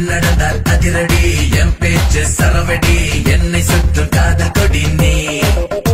நடந்தால் அதிரடி என் பேச்சு சரவடி என்னை சுற்றும் காதல் கொடி நீ